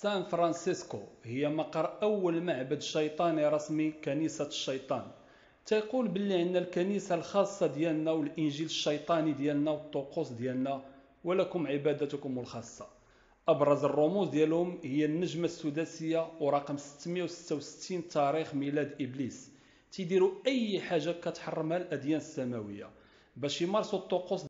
سان فرانسيسكو هي مقر أول معبد شيطاني رسمي كنيسة الشيطان. تيقول باللي عندنا الكنيسة الخاصة ديالنا والإنجيل الشيطاني ديالنا والطقوس ديالنا، ولكم عبادتكم الخاصة. أبرز الرموز ديالهم هي النجمة السداسية ورقم 666 تاريخ ميلاد إبليس. تيديروا أي حاجة كتحرمها الأديان السماوية باش يمارسوا الطقوس